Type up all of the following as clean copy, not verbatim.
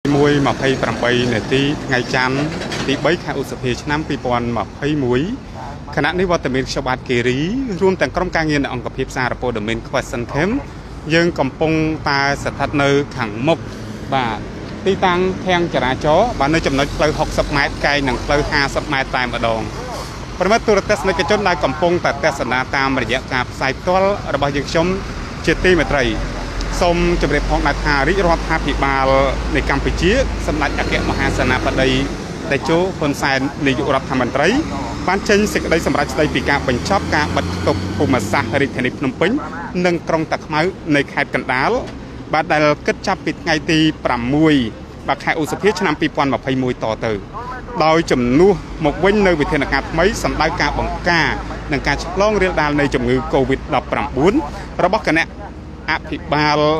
มวยมาเพย์ปรำไปในที่ไงจันที่ใบข่าวสเปชน้ำปีปอนมาเพย์มวยขณะนี้วัตถุชาวบ้านเกรีรวมแต่กรมการเงินองค์การพิพากษาโปรดเมนควอสันเทมยังกำปงตาสถานเนอขังมกบ่าที่ตั้งแทงจราจรบ้านในจำนวนเปลือก60 เมตรไกลหนึ่งเปลือก50 เมตรตายมาดองประมาณตัวเทศในกระจนได้กำปงแต่เทศนาตามระยะการสายตัวระบายยังชมเจตีเมตรัยสมจำเริญพองนาธาริรอดทาพิบาลในกัมพูชีสำนักอักเกมหาสนาปดีได้โจคนสายในยุรัฐมนตรีบ้านเชนสิกได้สำหรับได้ปีการบัญชอบการบัตรตกภูมิศาสตร์ริทนิพนมปิงหนึ่งกรงตักไม้ในแคดกันดาลบาดได้กิจจับปิดไงตีปรำมวยบาดแค่อุสเพียชนำปีปอนมาพายมวยต่อเติมโดยจำนวนหมกเว้นในวิทยาการไม่สำหรับการบังกาในการฉลองเรียลดาในจำนวนโควิด-19ระบบกันเนี่ยอภิบาล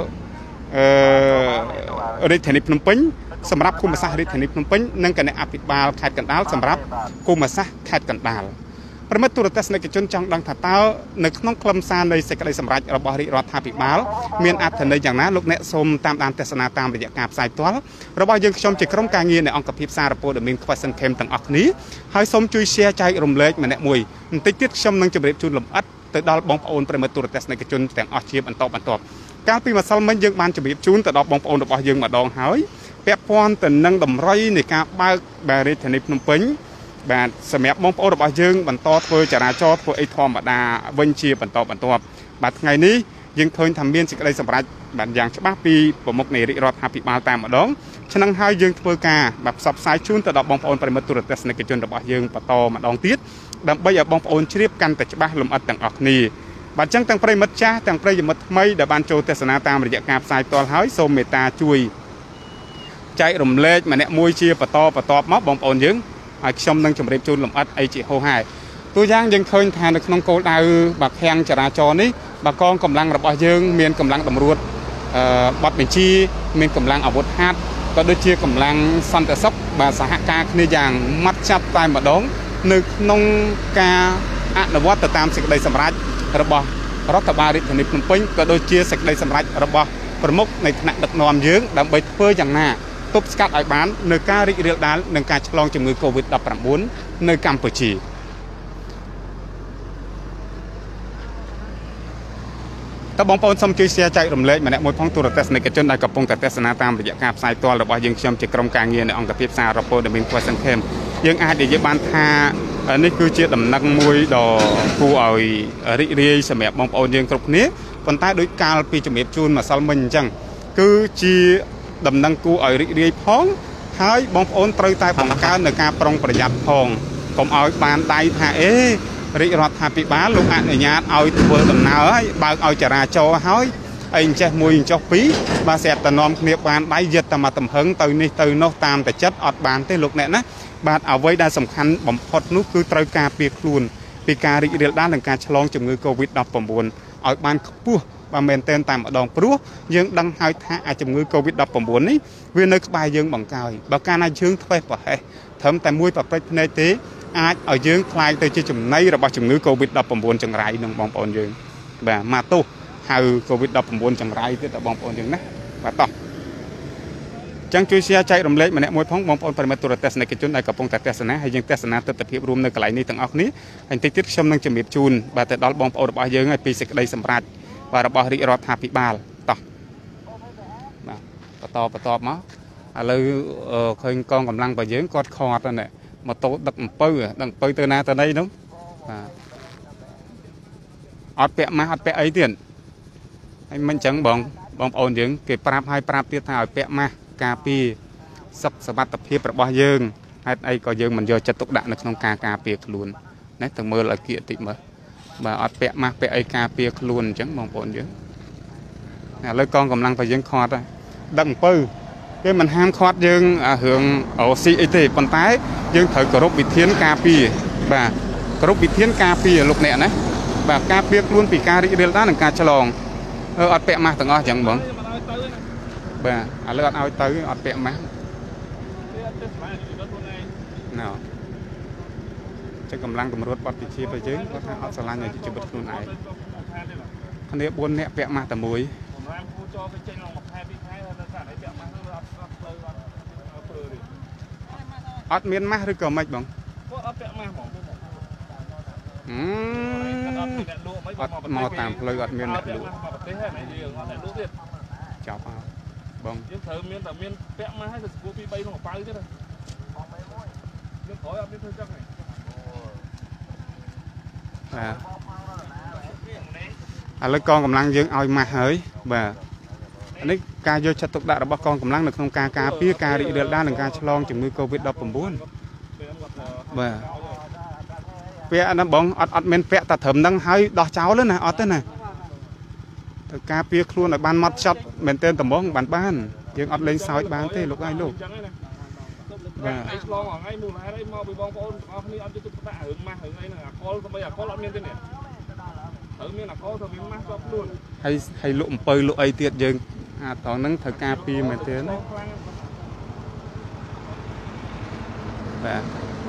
ริทนิพนมปิงสำหรับคุมศาสตร์ริทนิพนมปิงนั่งกันในอภิบาลแคดกันดาลสำหรับคุมศาสตร์แคดกันดาลประมาณตัวเทศในกิจจังดังถัดเต้าในน้องคลำซานในเสกได้สำหรับระบบริรัฐาภิบาลเมียนอัตในอย่างนั้นลูกเนสมตามเทศนาตามระยะการสายตัวระบบยังชมจิกรมการเงินในองค์การพิพากษาโปรดเมนควอสันเทมต่างออกนี้ให้สมจุยเชียใจรวมเล็กมาแนมวยติดติดชมนังจะเรียบจุนลมอัดแต่ดอลบองโอนประมาณตัวเทศในกิจแต่งออกเชียบอันตอบการปีมาซัลมันยังมันจะเรียบจุนแต่ดอลบองโอนระบบยังมาดองหายเปียพรแต่นังดำไรในการบ้าบริทนิพนมปิงแบบสมัยมองโอระบายยังบรรทอเพื่อจราจรเพื่อไอทอมบัดาวินเชียบรรทบัดไงนี้ยังเคยทำเมียนสิกได้สำหรับแบบอย่างฉบับปีประมกในริรอดฮาปิมาตามมาดองฉะนั้นให้ยังเพื่อการแบบสับสายชุนแต่ดอกบองโอนปริมาณตัวเทศในกิจระบายยังปะตอมาดองติดดับใบยาบองโอนเชียบกันแต่ฉบับลมอัดต่างออกนี้บัดจังต่างปริมาณจ้าต่างปริมาณไม่ดับบานโจเทศนาตามระยะการสายตัวหายโซเมตาช่วยใจรมเล็กมาเนี่ยมวยเชียปะตอมาบองโอนยังชมนั่งจำเรียบจูนลมอัดไอจีโฮไฮตัวอย่างยังเคยทานในน้องโกดาวบักแหงจราจรนี้บักกองกำลังระบายยังเมียนกำลังตำรวจบัดเป็นชีเมียนกำลังอาวุธฮัดก็โดยเชี่ยกำลังสันตซับบาสหการในอย่างมัดจับตายมาดองนึกน้องกาอันวัตตามสิ่งใดสำรัจระบายรัฐบาลริทนิพนมปิงก็โดยเชี่ยสิ่งใดสำรัจระบายประมุขในฐานะดักนอมยืงดำไปเพื่ออย่างหน้าตุบสกัดไอ้บ้านในการริเรียลดานในการฉลองจมูกโควิด-19ในกัมพูชีแต่บางคนสมจุยเสียใจรำเละมาเนี่ยมวยพ้องตัวเทศในกิจในกระปงแต่เทศนาตามระยะการสายตัวระบายยังเชื่อมจากกรมการเงินในองค์การพิพากษาโปรดเมนควอสันเทมยังอาจจะยังบานทานี่คือเชื่อดำนักมวยดอผู้เอาริเรียสมัยบางคนยังกรุบนี้คนใต้โดยการปีจมูกจูนมาซัลมันจังคือจีดำนังกูเอาเรียพ้องให้บองโอนตรายบังการในการปรองประหยัดพองผมเอาบานได้ท่าริรัฐาปิบาลูกอันในญาติเอาตัวดำนาบางเอาจราจรให้ไอ้เจ้ามวยเจ้าปีบาเสตตนอมเนียบานได้ยึดตมาตำเพิงตื่นนี่ตื่นนกตามแต่จัดอดบานเตลูกเนี่ยนะบาดเอาไว้ได้สำคัญบ่มพดนู้คือตรายการเปียกลุนปีการริเรียลด้านในการฉลองจมูกโควิด-19เอาบานปุ๊บบางเมนเต้นตามดองปลัวยังดังหายท่าอาจจะมือโควิด-19นี้เวียนในสบายยังบังกายบางการอาเชิงถอยไปทำแต่มวยปรับไปในเตะอาจเอาเชิงคลายแต่จะจุ่มในระบาดจุ่มมือโควิด-19จังไรน้องบองปอนยังแบบมาตู้หาโควิด-19จังไรที่แต่บองปอนยังนะแบบต่อจังช่วยเสียใจรำเล็กมาเนี่ยมวยพ้องบองปอนปริมาณตัวเทศในกิจในกระปงแต่เทศนาให้ยังเทศนาตัดเพียบรวมในกลายนี้ต่างออกนี้ให้ติดติดชมนังจมีบจูนแบบแต่ดอลบองปอนระบายยังไงปีสิกได้สำรัจว่าระบอบริรัฐาภิบาลต่อปะตอบมั้งอะไรเคยกองกำลังไปเยอะกอดคอนั่นแหละมาโตดักปื้อตัวนาตัวนี้นู้อดเปะมาอดเปะไอ้เตียนให้มันจังบองโอนยังเก็บปราบให้ปราบเตี้ยถ่ายเปะมากาปีสับสบัดตะเพียบระบอบเยิงไอ้ก็เยิงมันโยจะตกด่านในช่องกาเปียกล้วนนั่นถึงเมื่อไรเกียรติมาบ่อดเปะมาเปะไอกาเปียกล้วนจังมองปนเยอะเลยกองกำลังไปยังคอร์ดดังปื้อcái mình ham khoát dương hưởng ở si ấy còn tái dương thời cờ rốt bị thiến cà pi và cờ rốt bị thiến cà pi ở lục nè đấy và cà pi luôn bị cà đi đến đó là cà chalong ở bẹ mà từng ở chẳng bận và lợn ao tới ở bẹ mà nào chắc cầm lăng cầm rốt bọt bị chiaไปchứ có thằng ở salon này chỉ bật luôn này con này buôn nè bẹ mà tầm muối อดเมียนมาหรือก็ไม่บ้างก็เอาเปะมาหมอมอตามเลยอดเมียนลูกจับเอาบ้างยังเธอเมียนแต่เมียนเปะมาให้กับกูปีใบของไปchứ nàyยังขอเอาเมียนเธอจังไงแล้วกองกำลังยังเอามาเฮ้ยบ่อันนี้การโยชัดตุกดะระบบกองกำลังในក្នុងការពារការរីករាលដាលនិងការឆ្លងជំងឺ Covid-19 បាទពាក់អានោះបងអត់មានពាក់តែត្រឹមហ្នឹងហើយដោះចោលណាអត់ទេណាទៅការពារខ្លួនឲ្យបានម៉ត់ចត់មែនទែនត្មងបានយើងអត់លេងសើចបានទេលោកឯងលោកបាទឯងឆ្លងថ្ងៃមូលហេតុអីមកពីបងប្អូនអស់គ្នាអត់យកទុកដាក់រឿងម៉ាស់រឿងអីហ្នឹងអាកុលទៅបីអាកុលអត់មានទេនេះត្រូវមានអាកុលទៅមានម៉ាស់ជាប់ខ្លួនហើយលក់អំពៅលក់អីទៀតយើងអាត្រង់ហ្នឹងត្រូវការពារមែនទេណាបាទ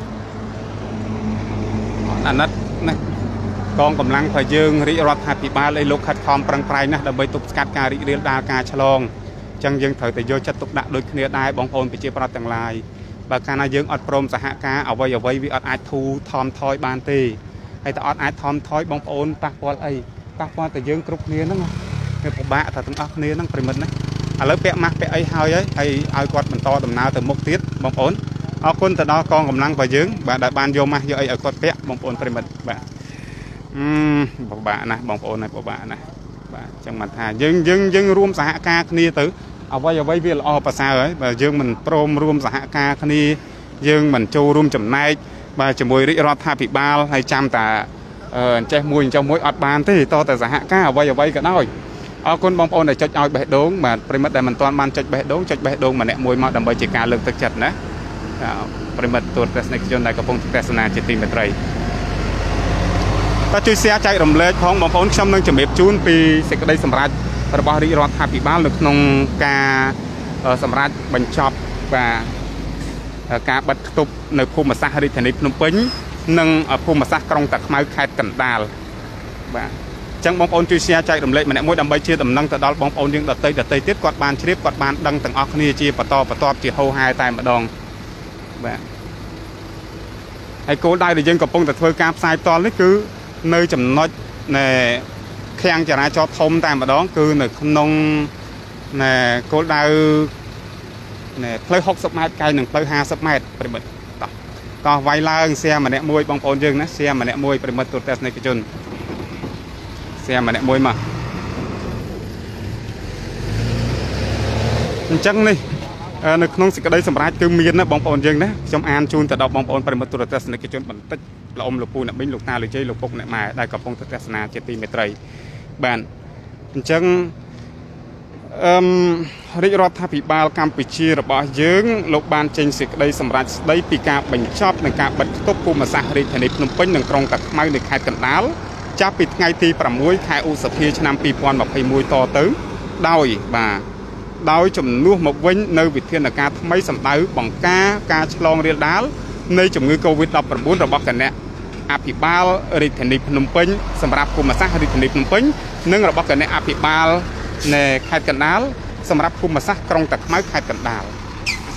អាណិតណាកងកម្លាំងរបស់យើងរាជរដ្ឋាភិបាលឲ្យលោកខិតខំប្រឹងប្រែងណាស់ដើម្បីទប់ស្កាត់ការរីករាលដាលការឆ្លងអញ្ចឹងយើងត្រូវតែយកចិត្តទុកដាក់ដូចគ្នាដែរបងប្អូនប្រជាប្រដ្ឋទាំងឡាយបើកាលណាយើងអត់ព្រមសហការអ្វីវាអត់អាចធូរថមថយបានទេហើយតែអត់អាចថមថយបងប្អូនប៉ះពាល់អីប៉ះពាល់តែយើងគ្រប់គ្នាហ្នឹងវាពិបាកតែទាំងអស់គ្នាហ្នឹងប្រិមិត្តណាឥឡូវពាក់ម៉ាស់ពាក់អីហើយឲ្យគាត់បន្តដំណើរទៅមុខទៀតបងប្អូនអរគុណទៅដល់កងកម្លាំងរបស់យើងបាទដែលបានយកម៉ាស់យកអីឲ្យគាត់ពាក់បងប្អូនប្រិមិត្តបាទពិបាកណាស់បងប្អូនហើយពិបាកណាស់បាទអញ្ចឹងមិនថាយើងរួមសហការគ្នាទៅអ្វីវាល្អប្រសើរហើយបើយើងមិនព្រមរួមសហការគ្នាយើងមិនចូលរួមចំណែកបាទជាមួយរាជរដ្ឋាភិបាលហើយចាំតែចេះមួយអត់បានទេតតែសហការអ្វីក៏ដោយអរគុណបងប្អូនដែលចុចឲ្យបេះដូងបាទប្រិមិត្តដែលមិនទាន់បានចុចបេះដូងម្នាក់មួយមកដើម្បីជាការលើកទឹកចិត្តណាប្រិមិត្តទូរទស្សនិកជនដែលកំពុងទស្សនាជាទីមេត្រីតើជួយ share ចែករំលែកផងបងប្អូនខ្ញុំនឹងជម្រាបជូនពីសេចក្តីសម្រេចរបស់រាជរដ្ឋាភិបាលនៅក្នុងការសម្រេចបញ្ចប់បាទការបិទគប់នៅភូមិសាស្ត្ររាជធានីភ្នំពេញនិងភូមិសាស្ត្រក្រុងតាខ្មៅខេត្តកណ្ដាលបាទអញ្ចឹងបងប្អូនជួយ share ចែករំលែកម្នាក់មួយដើម្បីជាដំណឹងទៅដល់បងប្អូនយើងដទៃទៀតគាត់បានជ្រាបគាត់បានដឹងទាំងអស់គ្នាជាបន្តបន្ទាប់ជាហូរហែតែម្ដងបាទហើយគោលដៅដែលយើងកំពុងតែធ្វើការផ្សាយផ្ទាល់នេះគឺនៅចំណុចនៃខាំងចរាចរណ៍ធំតែម្ដងគឺនៅក្នុងគោលដៅផ្លូវ60ម៉ែត្រកែនឹងផ្លូវ50ម៉ែត្រប្រិមិត្តតោះវាយឡើងសៀម្នាក់មួយបងប្អូនយើងណាសៀម្នាក់មួយប្រិមិត្តទូរទស្សនិកជនសៀម្នាក់មួយមកអញ្ចឹងនេះនៅក្នុងសេចក្តីសម្រេចគឺមានណាបងប្អូនយើងណាខ្ញុំអានជូនទៅដល់បងប្អូនប្រិមិត្តទូរទស្សនិកជនបន្តិចលោកអ៊ំលោកពូអ្នកមីងលោកតាលោកជ័យលោកពុកអ្នកម៉ែដែលកំពុងទស្សនាជាទីមេត្រីបាទអញ្ចឹងរាជរដ្ឋាភិបាលកម្ពុជារបស់យើងលោកបានចេញសេចក្តីសម្រេចស្តីពីការបញ្ចប់នៃការបិទគប់ភូមិសាស្ត្ររាជធានីភ្នំពេញនិងក្រុងតាខ្មៅនៅខេត្តកណ្ដាលចាប់ពីថ្ងៃទី6ខែឧសភាឆ្នាំ2021តទៅដោយជំនួសមកវិញនៅវិធានការថ្មីសម្ដៅបង្ការការឆ្លងរាលដាលនៃជំងឺ Covid-19 របស់គណៈអភិបាលរាជធានីភ្នំពេញសម្រាប់ភូមិសាស្ត្ររាជធានីភ្នំពេញនិងរបស់គណៈអភិបាលនៃខេត្តកណ្ដាលសម្រាប់ភូមិសាស្ត្រក្រុងតាខ្មៅខេត្តកណ្ដាលអ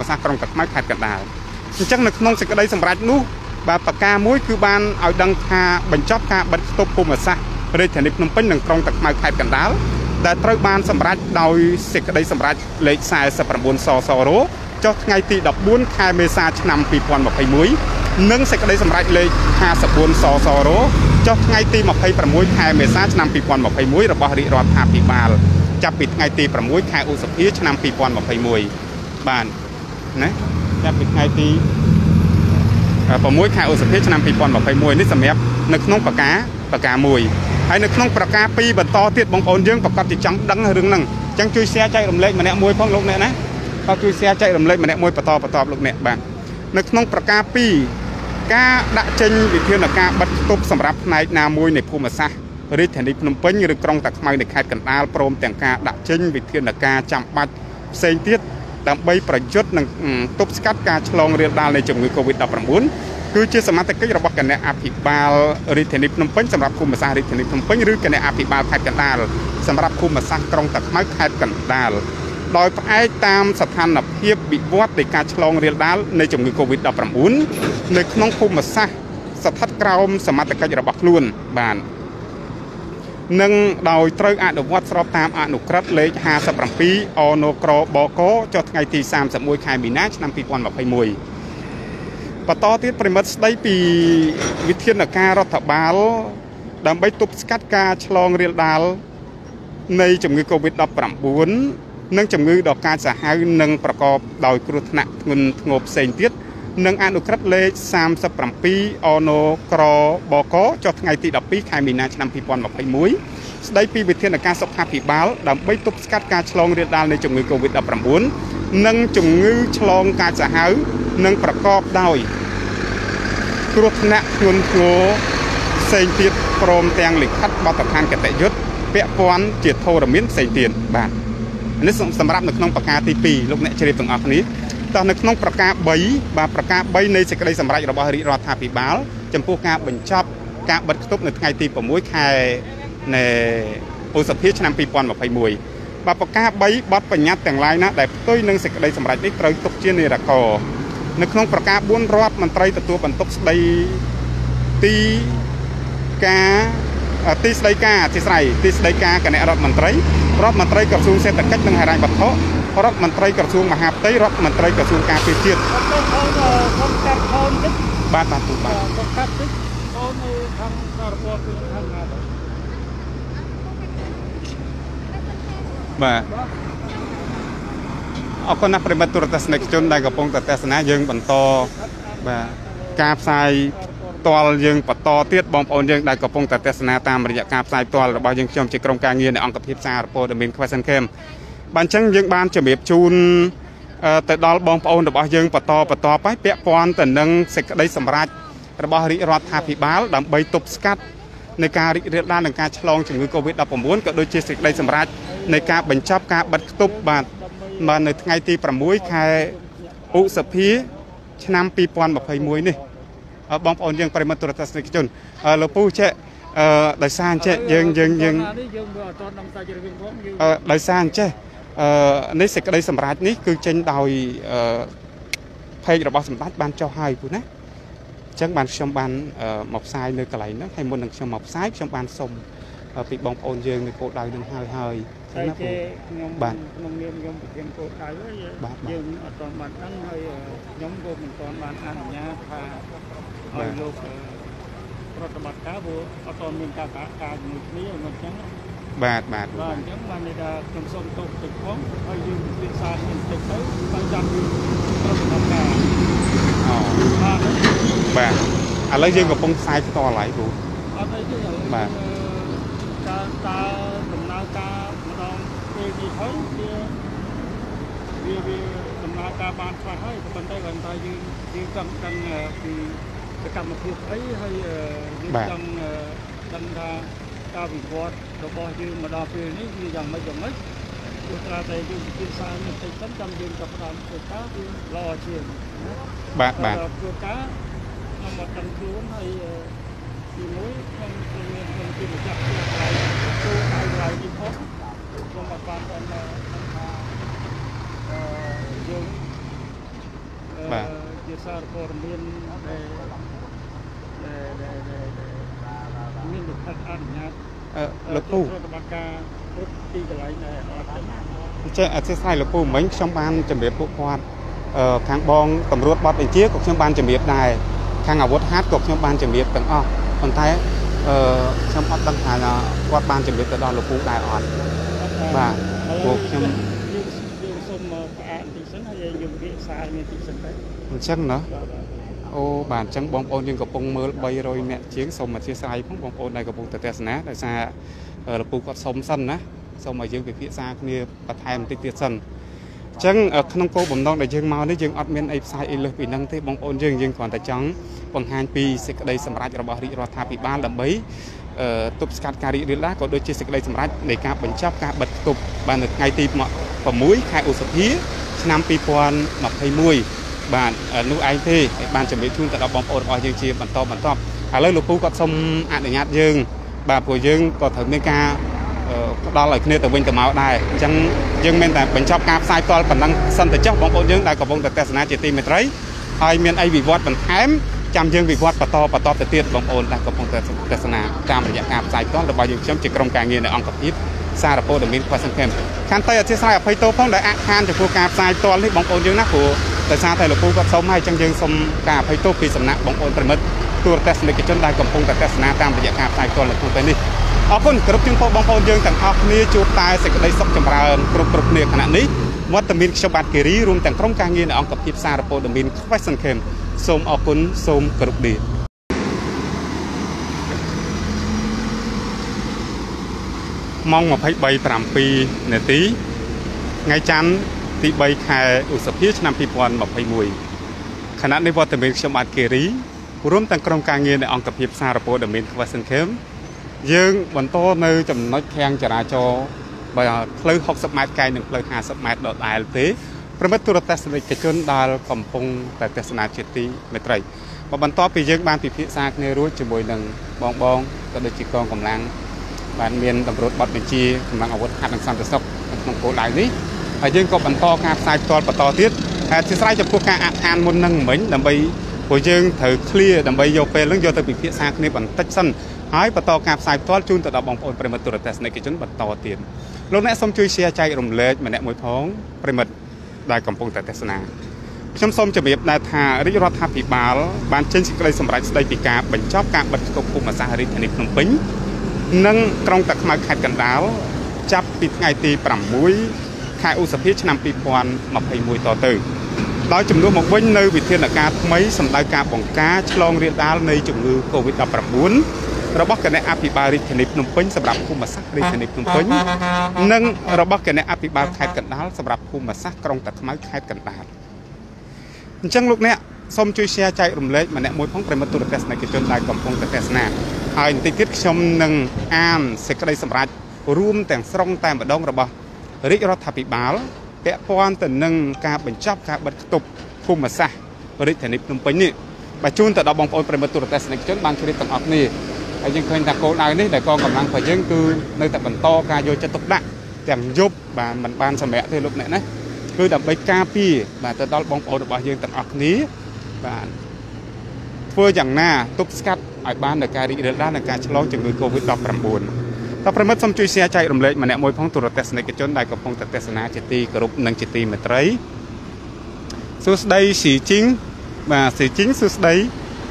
ញ្ចឹងនៅក្នុងសេចក្តីសម្រេចនោះបាទប្រការមួយគឺបានឲ្យដឹងថាបញ្ចប់ការបិទស្តុបភូមិសាស្ត្ររាជធានីភ្នំពេញនិងក្រុងតាខ្មៅខេត្តកណ្ដាលដែលត្រូវបានសម្រេចដោយសេចក្តីសម្រេចលេខ49សសរចុះថ្ងៃទី14ខែមេសាឆ្នាំ2021និងសេចក្តីសម្រេចលេខ54សសរចុះថ្ងៃទី26ខែមេសាឆ្នាំ2021របស់រាជរដ្ឋាភិបាលចាប់ពីថ្ងៃទី6ខែឧសភាឆ្នាំ2021បាទណាចាប់ពីថ្ងៃទី6ខែឧសភាឆ្នាំ2021នេះសម្រាប់នៅក្នុងប្រការ1ហើយនៅក្នុងប្រការ2បន្តទៀតបងប្អូនយើងប្រកាសជាចង់ដឹងរឿងហ្នឹងអញ្ចឹងជួយ share ចែករំលែកម្នាក់មួយផងលោកអ្នកណាក៏ជួយ share ចែករំលែកម្នាក់មួយបន្តលោកអ្នកបាទនៅក្នុងប្រការ2ការដាក់ចេញវិធានការបិទគប់សម្រាប់ផ្នែកណាមួយនៃភូមិសាស្ត្ររាជធានីភ្នំពេញឬក្រុងតាខ្មៅនៃខេត្តកណ្ដាលព្រមទាំងការដាក់ចេញវិធានការចាំបាច់ផ្សេងទៀតដើម្បីប្រយុទ្ធនឹងទប់ស្កាត់ការឆ្លងរាលដាលនៃជំងឺ Covid-19 គឺជាសមត្ថកិច្ចរបស់គណៈអភិបាលរាជធានីភ្នំពេញសម្រាប់ភូមិសាស្ត្ររាជធានីភ្នំពេញឬគណៈអភិបាលខេត្តកណ្ដាលសម្រាប់ភូមិសាស្ត្រក្រុងតាខ្មៅខេត្តកណ្ដាលបដោយផ្អែកតាមស្ថានភាពវិវត្តនៃការឆ្លងរាលដាលនៃជំងឺ Covid-19 នៅក្នុងភូមិសាស្ត្រស្ថិតក្រោមសមត្ថកិច្ចរបស់ខ្លួនបាននិងដោយត្រូវអនុវត្តស្របតាមអនុក្រឹត្យលេខ57 អនក្របកចុះថ្ងៃទី31 ខែមីនាឆ្នាំ 2021 បន្តទៀតប្រិមិត្តស្ដីពីវិធានការរដ្ឋបាលដើម្បីទប់ស្កាត់ការឆ្លងរាលដាលនៃជំងឺ Covid-19 និងជំងឺដ៏កាចសាហាវនិងប្រកបដោយគ្រោះថ្នាក់ធ្ងន់ធ្ងរផ្សេងទៀតនិងអនុក្រឹត្យលេខ37 អនក្របកចុះថ្ងៃទី12 ខែមីនាឆ្នាំ 2021 ស្ដីពីវិធានការសុខាភិបាលដើម្បីទប់ស្កាត់ការឆ្លងរាលដាលនៃជំងឺ Covid-19 និងជំងឺឆ្លងកាចសាហាវនិងប្រកបដោយគ្រោះថ្នាក់ធ្ងន់ធ្ងរផ្សេងទៀតព្រមទាំងលិខិតបទដ្ឋានគតិយុត្តពាក់ព័ន្ធជាធរមានផ្សេងទៀតបាទនេះសម្រាប់នៅក្នុងប្រការទី2លោកអ្នកជ្រាបទាំងអស់គ្នាតោះនៅក្នុងប្រការ3បាទប្រការ3នៃសេចក្តីសម្រេចរបស់រាជរដ្ឋាភិបាលចំពោះការបញ្ចប់ការបិទគប់នៅថ្ងៃទី6ខែនៃឧសភាឆ្នាំ 2021 បាទប្រការ3បទបញ្ញត្តិទាំងឡាយណាដែលផ្ទុយនឹងសេចក្តីសម្រេចនេះត្រូវទុកជានិរកោនៅក្នុងប្រការ4រដ្ឋមន្ត្រីទទួលបន្ទុកស្ដីទីស្តីការគណៈរដ្ឋមន្ត្រីក្រសួងសេដ្ឋកិច្ចនិងហិរញ្ញវត្ថុរដ្ឋមន្ត្រីក្រសួងមហាផ្ទៃរដ្ឋមន្ត្រីក្រសួងការពារជាតិបាទបាទទូបាទបាទអរគុណណាស់ប្រិមិត្តទូរទស្សនិកជនដែលកំពុងតែទស្សនាយើងបន្តបាទការផ្សាយផ្ទាល់យើងបន្តទៀតបងប្អូនយើងដែលកំពុងតែទស្សនាតាមរយៈការផ្សាយផ្ទាល់របស់យើងខ្ញុំជាក្រុមការងារនៃអង្គភាពសារព័ត៌មាន Question Cam បាទអញ្ចឹងយើងបានជម្រាបជូនទៅដល់បងប្អូនរបស់យើងបន្តไปពាក់ព័ន្ធទៅនឹងសេចក្តីសម្រេចរបស់រាជរដ្ឋាភិបាលដើម្បីទប់ស្កាត់នៃការរីករាលដាលនិងការឆ្លងជំងឺ Covid-19 ក៏ដូចជាសេចក្តីសម្រេចនៃការបញ្ចប់ការបិទគប់បាទនៅថ្ងៃទី6ខែឧសភាឆ្នាំ 2021 នេះបងប្អូនយើងប្រិមត្តទូរទស្សនិកជនលោកពូចេះដោយសារអញ្ចេះយើងដោយសារអញ្ចេះនេះសេចក្តីសម្រេចនេះគឺចេញដោយផេករបស់សម្ដេចបានចុះហើយពូណាអញ្ចឹងបានខ្ញុំបានមកផ្សាយនៅកន្លែងហ្នឹងហើយមុននឹងខ្ញុំមកផ្សាយខ្ញុំបានសុំពីបងប្អូនយើងនៅគោលដៅនឹងហើយណាពូខ្ញុំបាទក្នុងនាមខ្ញុំប្រធានគោលដៅយើងអត់ទាន់បានដឹងហើយខ្ញុំក៏មិនទាន់បានអនុញ្ញាតថាឲ្យលោកប្រតិបត្តិការព្រោះអត់ទាន់មានការជាមួយគ្នាមិនអញ្ចឹងបាទអញ្ចឹងបានន័យថាខ្ញុំសូមទោសទឹកផងហើយយើងពិភាក្សាគ្នាតិចទៅបានចាំពីប្រតិបត្តិការបាទឥឡូវយើងកំពុងផ្សាយផ្ទាល់ហើយគ្រូអត់អីទេបាទតើដំណើរការម្ដងពេលនេះហើយវាដំណើរការបានខ្លះហើយប៉ុន្តែគាត់ថាយើងចង់ដឹងពីសកម្មភាពអីហើយយើងចង់ដឹងថាការវិវត្តរបស់យើងមកដល់ពេលនេះវាយ៉ាងម៉េចព្រោះថាតែយើងពិភាក្សានេះតិចសិនចាំយើងចាប់ផ្ដើមធ្វើការវាល្អជាងបាទធ្វើការខ្ញុំមកដឹងខ្លួនហើយទីមួយខ្ញុំមានជាម្ចាស់ផ្ទះកន្លែងចូលកន្លែងនេះផងខ្ញុំមកបានថាយើងជាសារព័ត៌មានដែលមានលិខិតអនុញ្ញាតលោកពូប្រតិបត្តិការគ្រប់ទីកន្លែងដែលអត់ចេះអធិស្ឋានលោកពូមិញខ្ញុំបានជម្រាបពួកគាត់ខាងបងតម្រួតបទបញ្ជាក៏ខ្ញុំបានជម្រាបដែរខាងអាវុធហត្ថក៏ខ្ញុំបានជម្រាបទាំងអស់ប៉ុន្តែខ្ញុំអត់ដឹងថាគាត់បានជម្រាបទៅដល់លោកពូដែរអត់បាទពួកខ្ញុំសូមផ្អាកបន្តិចសិនហើយយើងវិភាគសារនេះបន្តិចសិនទៅអញ្ចឹងណាអូបាទអញ្ចឹងបងប្អូនយើងកំពុងមើល300នាក់ជាងសូមអធិស្ឋានផងបងប្អូនដែលកំពុងទៅទស្សនាដោយសារលោកពូគាត់សុំសិនណាសូមឲ្យយើងវិភាគសារគ្នាបន្ថែមបន្តិចទៀតសិនអញ្ចឹងក្នុងគោលបំណងដែលយើងមកនេះយើងអត់មានអីផ្សាយអីលើសពីហ្នឹងទេបងប្អូនយើងគ្រាន់តែចង់បង្ហាញពីសេចក្តីសម្រេចរបស់រាជរដ្ឋាភិបាលដើម្បីទប់ស្កាត់ការរីករាលដាលក៏ដូចជាសេចក្តីសម្រេចនៃការបញ្ចប់ការបិទគប់បាននៅថ្ងៃទី6ខែឧសភាឆ្នាំ 2021 បាទនោះឯងទេបានជំរាបជូនទៅដល់បងប្អូនរបស់យើងជាបន្តឥឡូវលោកពូគាត់សុំអនុញ្ញាតយើងបាទព្រោះយើងក៏ត្រូវមានការដល់ឲ្យគ្នាទៅវិញទៅមកដែរអញ្ចឹងយើងមានតែបញ្ចប់ការផ្សាយផ្ទាល់ប៉ុណ្ណឹងសិនទៅចុះបងប្អូនយើងដែលកំពុងតែទស្សនាជាទីមេត្រីហើយមានអីវិវត្តបន្ថែមចាំយើងវិវត្តបន្តទៅទៀតបងប្អូនដែលកំពុងតែទស្សនាតាមរយៈការផ្សាយផ្ទាល់របស់យើងខ្ញុំជាក្រុមការងារនៅអង្គភាពសារព័ត៌មានខ្វះសង្ឃឹមខាងតៃអធិស្ឋានអភ័យទោសផងដែលអាក់ខានចំពោះការផ្សាយផ្ទាល់នេះបងប្អូនយើងណាព្រោះដោយសារតែលោកពូគាត់សុំហើយអញ្ចឹងយើងសុំការអភ័យទោសពីសំណាក់បងប្អូនប្រិមិត្តទូរទស្សនិកជនដែលកំពុងតែទស្សនាតាមរយៈការផ្សាយផ្ទាល់នៅក្នុងពេលនេះអរគុណគ្រប់ជូនពរបងប្អូនយើងទាំងអស់គ្នាជួបតែសេចក្តីសុខចម្រើនគ្រប់គ្នាខណៈនេះវត្តមានខ្ញុំបាទគិរីរួមទាំងក្រុមការងារនៅអង្គភាពសារព័ត៌មានខ្វះសង្ឃឹមសូមអរគុណសូមគោរពលាម៉ោង 23:07 នាទីថ្ងៃច័ន្ទទី 3 ខែឧសភាឆ្នាំ 2021 ខណៈនេះវត្តមានខ្ញុំបាទគិរីរួមទាំងក្រុមការងារនៅអង្គភាពសារព័ត៌មានខ្វះសង្ឃឹមយើងបន្តនៅចំណុចខាងចរាចរណ៍បើផ្លូវ60ម៉ែត្រកែងនិងផ្លូវ50ម៉ែត្រដដែលទេប្រិមិត្តទូរទស្សនិកជនដែលកំពុងតែទស្សនាជាទីមេត្រីបើបន្ទាប់ពីយើងបានពិភាក្សាគ្នារួចជាមួយនឹងបងក៏ដូចជាកងកម្លាំងបានមានតម្រួតបទបញ្ជាកម្លាំងអាវុធហត្ថនិងសន្តិសុខក្នុងគោលដៅនេះហើយយើងក៏បន្តការផ្សាយផ្ទាល់បន្តទៀតហើយជាស្រ័យចំពោះការអាក់ខានមុននឹងមិញដើម្បីពួកយើងត្រូវ clear ដើម្បីយកពេលហ្នឹងយកទៅពិភាក្សាគ្នាបន្តិចសិនហើយបន្តការផ្សាយផ្ទាល់ជូនទៅដល់បងប្អូនប្រិមិត្តទូរទស្សនិកជនបន្តទៀតលោកអ្នកសូមជួយ share ចែករំលែកម្នាក់មួយផងប្រិមិត្តដែលកំពុងតែទស្សនាខ្ញុំសូមជម្រាបដែរថារាជរដ្ឋាភិបាលបានចេញសេចក្តីសម្រេចស្តីពីការបញ្ចប់ការបិទគប់ភូមិសាស្ត្ររាជធានីភ្នំពេញនិងក្រុងតាខ្មៅខេត្តកណ្ដាលចាប់ពីថ្ងៃទី 6 ខែឧសភាឆ្នាំ 2021 តទៅដោយជំនួសមកវិញនៅវិធានការថ្មីសម្ដៅការបង្ការឆ្លងរាលដាលនៃជំងឺ Covid-19 របស់គណៈអភិបាលរាជធានីភ្នំពេញសម្រាប់ភូមិសាស្ត្ររាជធានីភ្នំពេញនិងរបស់គណៈអភិបាលខេត្តកណ្ដាលសម្រាប់ភូមិសាស្ត្រក្រុងតាខ្មៅខេត្តកណ្ដាលអញ្ចឹងលោកអ្នកសូមជួយ share ចែករំលែកម្នាក់មួយផងប្រិមិត្តទូរទស្សនិកជនដែលកំពុងតែទស្សនាហើយបន្តិចទៀតខ្ញុំនឹងអានសេចក្តីសម្រេចរួមទាំងស្រុងតែម្ដងរបស់រាជរដ្ឋាភិបាលពាក់ព័ន្ធទៅនឹងការបញ្ចប់ការបិទគប់ភូមិសាស្ត្ររាជធានីភ្នំពេញនេះបញ្ជូនទៅដល់បងប្អូនប្រិមិត្តទូរទស្សនិកជនបានជ្រាបទាំងអស់គ្នាហើយយើងឃើញថាគោលដៅនេះដែលកងកម្លាំងរបស់យើងគឺនៅតែបន្តការយកចិត្តទុកដាក់ទាំងយប់បាទមិនបានសម្រាប់ទេលោកអ្នកណាគឺដើម្បីការពារបាទទៅដល់បងប្អូនរបស់យើងទាំងអស់គ្នាបាទធ្វើយ៉ាងណាទប់ស្កាត់ឲ្យបាននៅការរីករាលដាលនៃការឆ្លងជំងឺ Covid-19 តើប្រិមិត្តសូមជួយ share ចែករំលែកម្នាក់មួយផងទូរទស្សនិកជនដែលកំពុងតែទស្សនាជាទីគោរពនិងជាទីមេត្រីសួស្ដីស៊ីជីងបាទស៊ីជីងសួស្ដី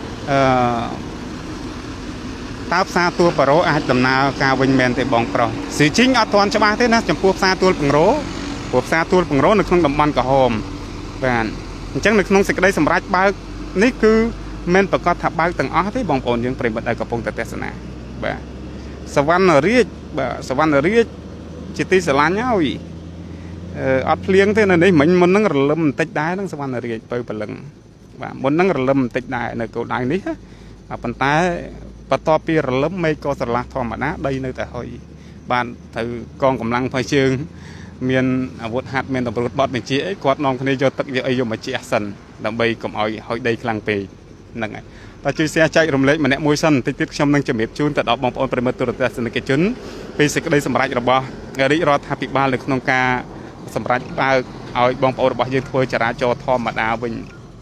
តើផ្សារទួលប៉ារ៉ូអាចដំណើរការវិញមែនទេបងប្រុសស៊ីជីងអត់ទាន់ច្បាស់ទេណាចំពោះផ្សារទួលបង្រោព្រោះផ្សារទួលបង្រោនៅក្នុងតំបន់ក្រហមបាទអញ្ចឹងនៅក្នុងសេចក្តីសម្រេចបើកនេះគឺមិនប្រកាសថាបើកទាំងអស់ទេបងប្អូនយើងប្រិមិត្តដែលកំពុងតែទស្សនាបាទសវណ្ណរាជបាទសវណ្ណរាជជាទីស្រឡាញ់ហើយអត់ភ្លៀងទេនៅនេះមិញមុនហ្នឹងរលឹមបន្តិចដែរហ្នឹងសវណ្ណរាជទៅព្រលឹងបាទមុនហ្នឹងរលឹមបន្តិចដែរនៅគោលដៅនេះប៉ុន្តែបន្ទាប់ពីរលឹមមេឃក៏ស្រឡះធម្មតាដីនៅតែហុយបានទៅកងកម្លាំងភ័យជើងមានអាវុធហត្ថមានតម្រួតបត់បញ្ជាអីគាត់នាំគ្នាយកទឹកយកអីយកមកជះសិនដើម្បីកុំឲ្យហុយដីខ្លាំងពេកហ្នឹងហើយតើជួយ share ចែករំលែកម្នាក់មួយសិនបន្តិចទៀតខ្ញុំនឹងជម្រាបជូនទៅដល់បងប្អូនប្រិមិត្តទូរទស្សនិកជនពីសេចក្តីសម្រេចរបស់រាជរដ្ឋាភិបាលនៅក្នុងការសម្រេចបើកឲ្យបងប្អូនរបស់យើងធ្វើចរាចរណ៍ធម្មតាវិញ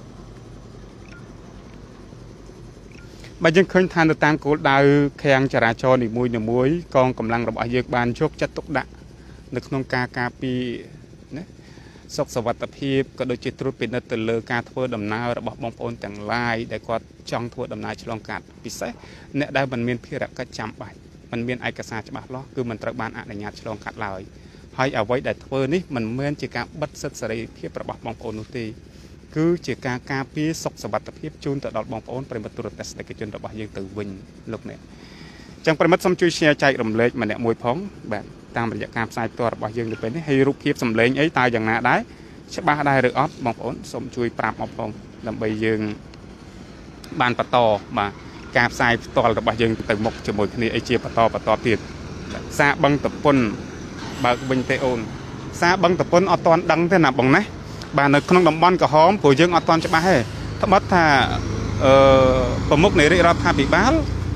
បើយើងឃើញថានៅតាមគោលដៅខាងចរាចរណ៍នីមួយៗកងកម្លាំងរបស់យើងបានយកចិត្តទុកដាក់នៅក្នុងការការពារណាសុខសុវត្ថិភាពក៏ដូចជាត្រួតពិនិត្យទៅលើការធ្វើដំណើររបស់បងប្អូនទាំងឡាយដែលគាត់ចង់ធ្វើដំណើរឆ្លងកាត់ពិសេសអ្នកដែលមិនមានភារកិច្ចចាំបាច់មិនមានឯកសារច្បាស់លាស់គឺមិនត្រូវបានអនុញ្ញាតឆ្លងកាត់ឡើយហើយអ្វីដែលធ្វើនេះមិនមែនជាការបិទសិទ្ធិសេរីភាពរបស់បងប្អូននោះទេគឺជាការការពារសុខសុវត្ថិភាពជូនទៅដល់បងប្អូនប្រិមិត្តទូរទស្សនិកជនរបស់យើងទៅវិញលោកអ្នកចឹងប្រិមិត្តសូមជួយ share ចែករំលែកម្នាក់មួយផងបាទតាមរយៈការផ្សាយផ្ទាល់របស់យើងនៅពេលនេះហើយរូបភាពសម្លេងអីតើយ៉ាងណាដែរច្បាស់ដែរឬអត់បងប្អូនសូមជួយប្រាប់មកផងដើម្បីយើងបានបន្តបាទការផ្សាយផ្ទាល់របស់យើងទៅមុខជាមួយគ្នាអីជាបន្តទៀតផ្សារបឹងតពុនបើកវិញទេអូនផ្សារបឹងតពុនអត់ទាន់ដឹងទេណាបងណាបាទនៅក្នុងតំបន់ក្រហមព្រោះយើងអត់ទាន់ច្បាស់ទេត្បិតថាប្រមុខនៃរាជរដ្ឋាភិបាល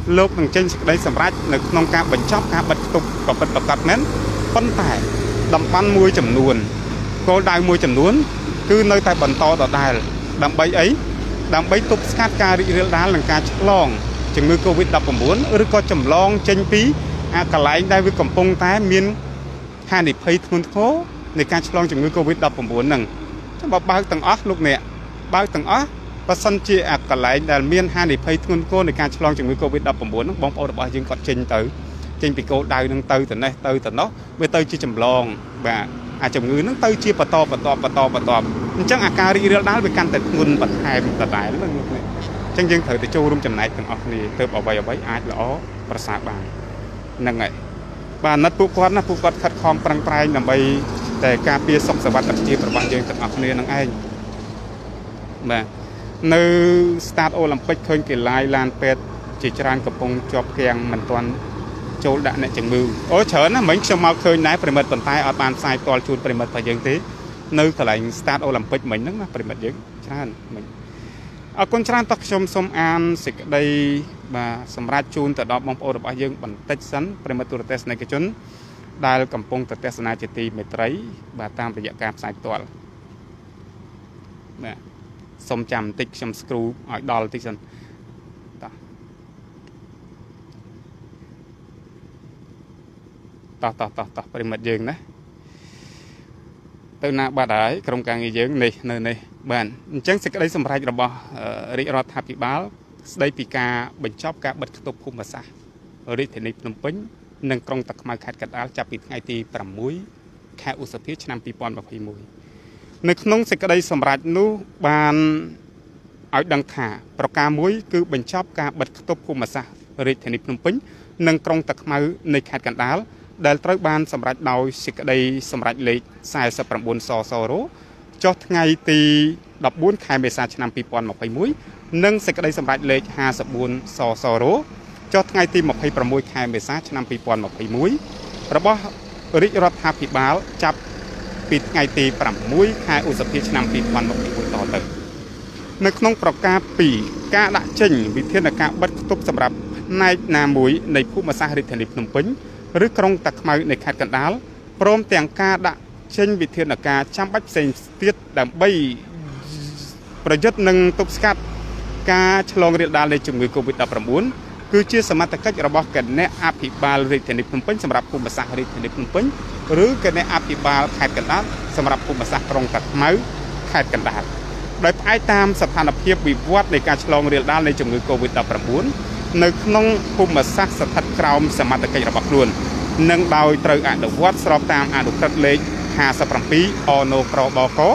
លោកនឹងចេញសេចក្តីសម្រេចនៅក្នុងការបញ្ចប់ការបិទគប់ប្រកាសមែនប៉ុន្តែតំបន់មួយចំនួនគោលដៅមួយចំនួនគឺនៅតែបន្តដដែលដើម្បីអីដើម្បីទប់ស្កាត់ការរីករាលដាលនិងការឆ្លងជំងឺ Covid-19 ឬក៏ចម្លងចេញពីកន្លែងដែលវាកំពុងតែមានហានិភ័យធ្ងន់ធ្ងរនៃការឆ្លងជំងឺ Covid-19 ហ្នឹងចាំបើកទាំងអស់លោកអ្នកបើកទាំងអស់បើសិនជាកន្លែងដែលមានហានិភ័យធ្ងន់ធ្ងរនៃការឆ្លងជំងឺ Covid-19 ហ្នឹងបងប្អូនរបស់យើងគាត់ចេញពីគោលដៅហ្នឹងទៅទៅនេះទៅទៅនោះវាទៅជាចម្លងបាទអាជំងឺហ្នឹងទៅជាបន្តអញ្ចឹងអាការរីករាលដាលវាកាន់តែធ្ងន់បន្ថែមដដែលហ្នឹងលោកអ្នកអញ្ចឹងយើងត្រូវទៅចូលរួមចំណែកទាំងអស់គ្នាទើបអ្វីអាចល្អប្រសើរបានហ្នឹងហើយបាទអាណិតពួកគាត់ណាពួកគាត់ខិតខំប្រឹងប្រែងដើម្បីតែការពារសុខសวัสดิភាពរបស់យើងទាំងអស់គ្នានឹងឯងបាទនៅ Start Olympic ឃើញកីឡាឡានពេទ្យជាច្រើនកំពុងជាប់គាំងមិនទាន់ចូលដាក់អ្នកជំងឺអូច្រើនណាមិញខ្ញុំមកឃើញដែរប្រិមិត្តប៉ុន្តែអត់បានផ្សាយផ្ទាល់ជូនប្រិមិត្តរបស់យើងទេនៅកន្លែង Start Olympic មិញហ្នឹងណាប្រិមិត្តយើងច្រើនមិញអរគុណច្រើនតោះខ្ញុំសូមអានសេចក្តីបាទសម្រាប់ជូនទៅដល់បងប្អូនរបស់យើងបន្តិចសិនប្រិមិត្តទូរទស្សនិកជនដែលកំពុងទៅទស្សនាជាទីមេត្រីបាទតាមរយៈការផ្សាយផ្ទាល់បាទសូមចាំបន្តិចខ្ញុំស្គ្រូឲ្យដល់បន្តិចសិនតោះប្រិមិត្តយើងណាទៅណាបាត់ហើយក្រុមការងារយើងនេះនៅនេះបាទអញ្ចឹងសេចក្តីសម្រេចរបស់រាជរដ្ឋាភិបាលស្តីពីការបញ្ចប់ការបិទគប់ភូមិសាស្ត្ររាជធានីភ្នំពេញនិងក្រុងតាខ្មៅខេត្តកណ្ដាលចាប់ពីថ្ងៃទី6ខែឧសភាឆ្នាំ2021នៅក្នុងសេចក្តីសម្រេចនោះបានឲ្យដឹងថាប្រការមួយគឺបញ្ចប់ការបិទគប់ភូមិសាស្ត្ររាជធានីភ្នំពេញនិងក្រុងតាខ្មៅនៃខេត្តកណ្ដាលដែលត្រូវបានសម្រេចដោយសេចក្តីសម្រេចលេខ49សសរចុះថ្ងៃទី14ខែមេសាឆ្នាំ2021និងសេចក្តីសម្រេចលេខ54សសរចុះថ្ងៃទី26ខែមេសាឆ្នាំ2021របស់រាជរដ្ឋាភិបាលចាប់ពីថ្ងៃទី6ខែឧសភាឆ្នាំ2021តទៅនៅក្នុងប្រការ2ការដាក់ចេញវិធានការបិទគប់សម្រាប់ផ្នែកណាមួយនៃភូមិសាស្ត្ររាជធានីភ្នំពេញឬក្រុងតាខ្មៅនៃខេត្តកណ្ដាលព្រមទាំងការដាក់ចេញវិធានការចាំបាច់ផ្សេងទៀតដើម្បីប្រយុទ្ធនឹងទប់ស្កាត់ការឆ្លងរាលដាលនៃជំងឺ Covid-19 គឺជាសមត្ថកិច្ចរបស់គណៈអភិបាលរាជធានីភ្នំពេញសម្រាប់ភូមិសាស្ត្ររាជធានីភ្នំពេញឬគណៈអភិបាលខេត្តកណ្ដាលសម្រាប់ភូមិសាស្ត្រក្រុងតាខ្មៅខេត្តកណ្ដាលដោយផ្អែកតាមស្ថានភាពវិវត្តនៃការឆ្លងរាលដាលនៃជំងឺ Covid-19 នៅក្នុងភូមិសាស្ត្រស្ថិតក្រោមសមត្ថកិច្ចរបស់ខ្លួននិងដោយត្រូវអនុវត្តស្របតាមអនុក្រឹត្យលេខ57អណូក្របក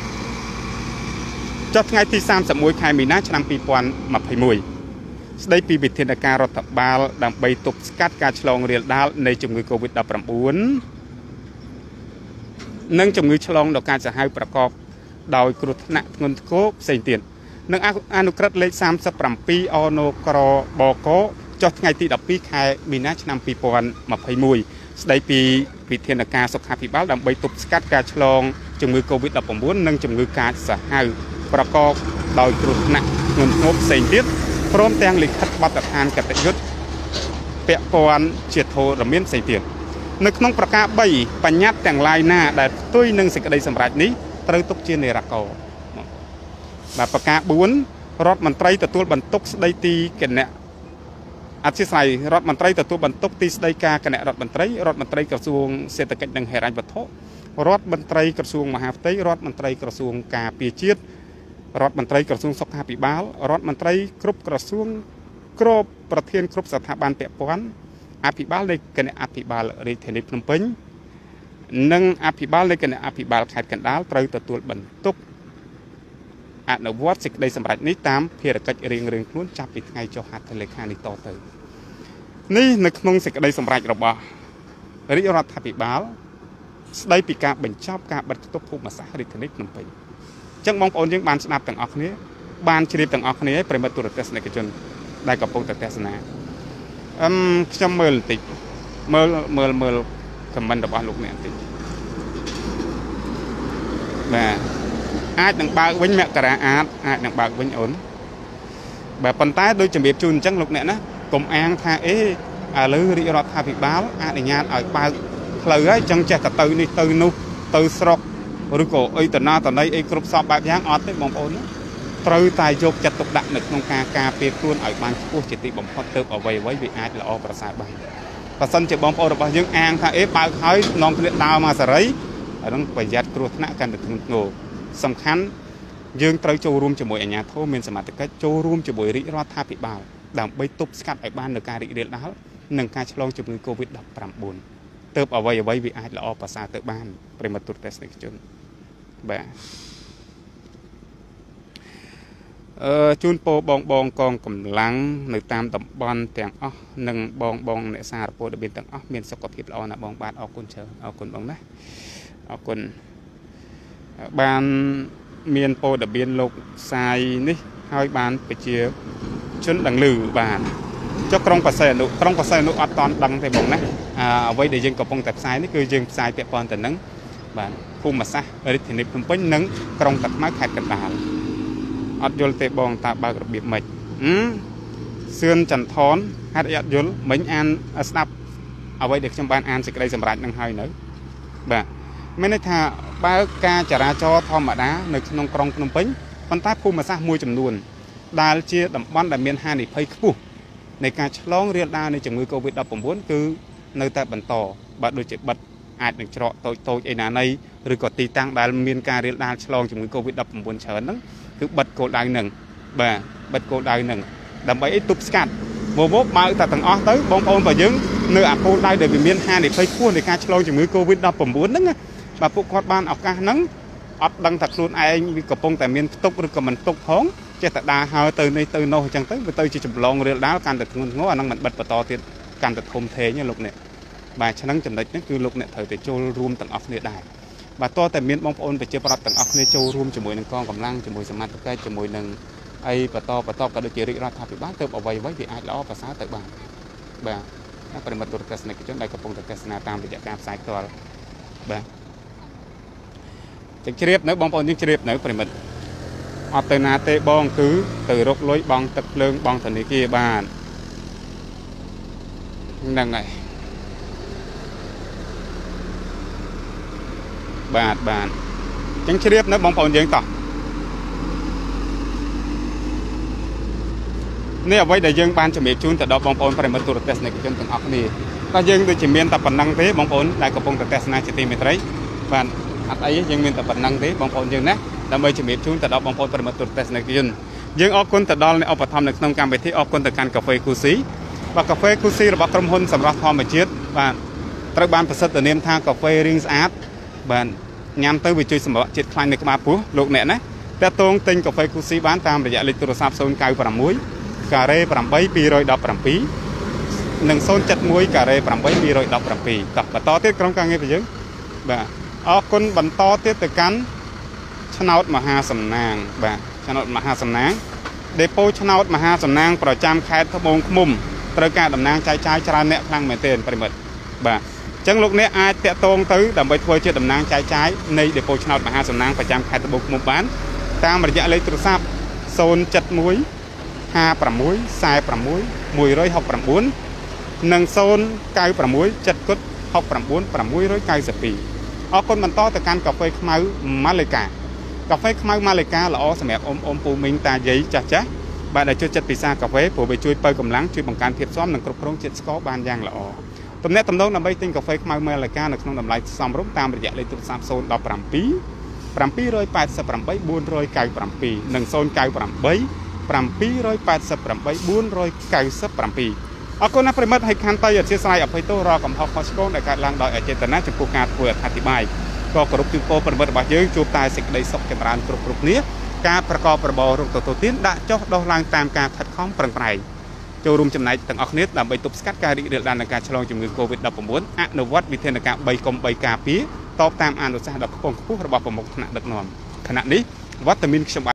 ចុះថ្ងៃទី31ខែមីនាឆ្នាំ2021ស្ដីពីវិធានការរដ្ឋបាលដើម្បីទប់ស្កាត់ការឆ្លងរាលដាលនៃជំងឺ Covid-19 និងជំងឺឆ្លងដល់ការសាហាវប្រកបដោយគ្រោះថ្នាក់ធ្ងន់ធ្ងរផ្សេងទៀតនិងអនុក្រឹត្យលេខ37អណូក្របកចុះថ្ងៃទី12ខែមីនាឆ្នាំ2021ស្ដីពីវិធានការសុខាភិបាលដើម្បីទប់ស្កាត់ការឆ្លងជំងឺ Covid-19 និងជំងឺកាចសាហាវប្រកបដោយគ្រោះថ្នាក់ធ្ងន់ធ្ងរផ្សេងទៀតព្រមទាំងលិខិតបទដ្ឋានកតញ្ញុត្តពាក់ព័ន្ធជាធរមានផ្សេងទៀតនៅក្នុងប្រការ3បញ្ញត្តិទាំងឡាយណាដែលផ្ទុយនឹងសេចក្តីសម្រេចនេះត្រូវទុកជានិរកោបាទប្រការ4រដ្ឋមន្ត្រីទទួលបន្ទុកស្ដីទីគណៈអធិស្ឋានរដ្ឋមន្ត្រីទទួលបន្ទុកទីស្តីការគណៈរដ្ឋមន្ត្រីរដ្ឋមន្ត្រីក្រសួងសេដ្ឋកិច្ចនិងហិរញ្ញវត្ថុរដ្ឋមន្ត្រីក្រសួងមហាផ្ទៃរដ្ឋមន្ត្រីក្រសួងការពារជាតិរដ្ឋមន្ត្រីក្រសួងសុខាភិបាលរដ្ឋមន្ត្រីគ្រប់ក្រសួងគ្រប់ប្រធានគ្រប់ស្ថាប័នពាក់ព័ន្ធអភិបាលនៃគណៈអភិបាលរាជធានីភ្នំពេញនិងអភិបាលនៃគណៈអភិបាលខេត្តកណ្ដាលត្រូវទទួលបន្ទុកអនុវត្តសេចក្តីសម្រេចនេះតាមភារកិច្ចរៀងៗខ្លួនចាប់ពីថ្ងៃចុះហត្ថលេខានេះតទៅនេះនៅក្នុងសេចក្តីសម្រេចរបស់រាជរដ្ឋាភិបាលស្ដីពីការបញ្ចប់ការបិទគប់ភូមិសាស្ត្ររាជធានីភ្នំពេញអញ្ចឹងបងប្អូនយើងបានស្ដាប់ទាំងអស់គ្នាបានជ្រាបទាំងអស់គ្នាហើយប្រិមិត្តទូរទស្សនិកជនដែលកំពុងតែទស្សនាខ្ញុំមើលបន្តិចមើលខមមិនរបស់លោកអ្នកបន្តិចបាទអាចនឹងបើកវិញមករាអាចនឹងបើកវិញអូនបាទប៉ុន្តែដោយជំរាបជូនអញ្ចឹងលោកអ្នកណាกลมอ้างท่าหรือริรอดท่าพิบาลอาในงานเอาไปเลยจังจะกระตือนี่ตือนุตือสรกหรือก็ตนาตอนนี้กรุ๊ปสอบแบบย่างออดได้บางคนตรึตายยกจัดตกดักหนึกนงกาเปียกล้วนเอาบางผู้จิตติบ่มพอเติบเอาไว้วิอาจละอประสาทบางประสันจะบางคนเรายังอ้างท่าปากให้น้องเรียนดาวมาสไรต้องไปยัดกรุ๊ปนักการถึงโง่สำคัญยังตรึโจรวมจมูกอัญญาโทเมนสมาติกโจรวมจมูกริรอดท่าพิบาลดำใบตุบสกัดไอ้บ้านในการริเดียดแล้วหนึ่งการฉลองจมูกโควิด-19 เติบเอาไว้วิอาจละอประสาทเติบบ้านปริมาตุเตสในจุนแบบจูนโปบองกองกำลังในตามตำบอลแต่งหนึ่งบองในซาโปดเบียนต่างเมียนสกปรกละอนะบองบาดเอาคนเชิญเอาคนบองนะเอาคนบานเมียนโปดเบียนโลกทรายนี่ให้บานไปเชียชนดังลือบานเจ้ากรองปัสสาวะนุอัดตอนดังแต่บองนะไว้เดี๋ยวยังกระปงแต่ทรายนี่คือยังทรายเปียกปอนแต่นั้นบานภูมิศาสตร์อริทินิพนเป็นนั้นกรองตัดไม้ขาดกระดาษอัดยลเตะบองตาบากระเบียบใหม่เสื่อมจันทอนฮัดยัดยลเหมือนอันสนับเอาไว้เด็กชมบ้านอันสิกระไรสำรัจนั่งให้เนอะแบบไม่ได้ท่าบ้ากาจราจรทอมดาในนองกรองขนมปิ้งคนใต้ภูมิศาสตร์มวยจำนวนดาลเชียดับบ้านดับเมียนฮานิเพย์คู่ในการฉลองเรียนดาในจังหวัดโควิด-19คือในแต่บรรทอบัดโดยเจ็บบัดอาจหนึ่งเจาะโตไอ้นาในหรือกดตีตั้งดาลเมียนการเรียนดาฉลองจังหวัดโควิด-19เฉินนั้นคือบัดโกดายหนึ่งบัดโกดายหนึ่งดำไปตุบสกัดโมโมมาแต่ต่างอ้อtớiบองโอนไปยึงเนื้อโกดายเดี๋ยวเมียนฮานิเพย์คู่ในการฉลองจังหวัดโควิด-19นั้นแบบพวกคอดบ้านออกการนั้นอัดดังตัดส่วนไอ้มีกระปงแต่เมียนตุกหรือกับมันตุกห้องเจตดาหาตื่นในตื่นโน่จังตื่นไปตื่นจะจำลองเรื่องดาวการตัดเงินง้อนั่งมันบัดประตอติดการตัดโคมเทเนี่ยลูกเนี่ยบ่ายฉะนั้นจำได้นั่นคือลูกเนี่ยเธอแต่โจรวมต่างออกเนี่ยได้บ่ายตัวแต่เมียนบองโอนไปเจอปรับต่างออกเนี่ยโจรวมจมูกหนึ่งกองกำลังจมูกสมาร์ทใกล้จมูกหนึ่งไอ้ประตอกระดูกเจริญราชาพิบ้านเติบเอาไว้วิอาจละอภาษาเติบบ้านนักปริมาณตัวเกษตรจนได้กระปงตัวเกษตรตามระยะการสายตัวบ่จะเชียบเนื้อบองโอนยิ่งเชียบเนื้อปริมาณอัตนาเตบองคือตื่นรกลอยบองตะเลิงบองสันนิกีบ้านนั่งไงบาทจังเชียบนะบองปอนยังต่อเนี่ยไว้แต่ยังบ้านจะมีจุนแต่ดอกบองปอนปริมาณตัวเตสในจนถึงออกนี่ก็ยังโดยจิเมียนแต่ปนังเตบองปอนได้กระปงแต่เตสนาจิตีเมตรบ้านอันไอ้ยังมีแต่ปนังเตบองปอนยังนะดำไปจะมีชุนแต่ดอกบางคนประมาณตัวเตสในกินยังออกคนแต่ดอลในเอาไปทำในขนมการไปที่ออกคนแต่การกาแฟคูซีว่ากาแฟคูซีระบบกรมหุ่นสำหรับทอมไปเชียดบ้านตระบานประสิทธิ์เนียมทางกาแฟริงส์อาร์ตบ้านยามเตอร์ไปช่วยสำหรับจิตคลายในกมาปุ๊โลกเนี่ยนะแต่ตรงติงกาแฟคูซีบ้านตามระยะเล็กโทรศัพท์โซนไกลประมุยการเร่ประมุยปีรอยดอกประปีหนึ่งโซนจัดมวยการเร่ประมุยปีรอยดอกประปีกับบัตรต่อเทียบกรมการเงินไปเยอะบ้านออกคนบัตรต่อเทียบแต่กันชนาวมหาสำนางแบบชนาวมหาสำนางเดโปชนาวมหาสำนางประจำแคทขบงขมุมตระการดำนางใจชราเนะพลังเหมือนเต้นปริมาณแบบจังลูกเนี้ยอาจจะตรงตื้อดำไปทัวร์เชื่อดำนางใจในเดโปชนาวมหาสำนางประจำแคทขบงขมุมบ้านตามระยะเลยตรวจสอบโซนจัดมวย5ประมุยสายประมุยมวย106ประมุยหนึ่งโซนไก่ประมุยจัดกุด6ประมุยประมุย190 ปีออกคนมันต่อแต่การกาแฟขมายมาเลยกาแฟขมายมาเลยกาละอสมัยอมปูมิงตาใหญ่จ้ะบ้านได้ช่วยจัดปีศาจกาแฟผู้ไปช่วยเปิดกำลังช่วยบังการเทียบซ้อมหนังกรบกรองจิตสกอบ้านยางละอตรงนี้ตำแหน่งนำไปติ้งกาแฟขมายมาเลยกาในขนมลำลายซ้อมรุ่มตามระยะเลยตุสามโซนดอกปรำปี180 400 ปีหนึ่งโซนไก่ปรำปี180 400 ปีอคนนักปริมาณให้คันไตอย่าเชื่อสายอภัยโตรอกับฮอกคอสโกในการล้างดอยเจตนาจำพวกการป่วยอธิบายก็กรุบจุดโปปริมาณบาดเยอะจูบตายสิกได้สกจำรานกรุบนี้การประกอบประบอรุกตัวทิ้นได้เจาะดอกลางตามการขัดข้องปรังไพรโจรุมจำนายต่างออกเนื้อดำใบตุบสกัดการเดือดร้อนในการฉลองจมูกโควิด-19อนุวัตวิเทนการใบกลมใบกาปีตอบตามอนุสัยดอกพงผู้ระบอบประมงขณะดักนอนขณะนี้วัตมิน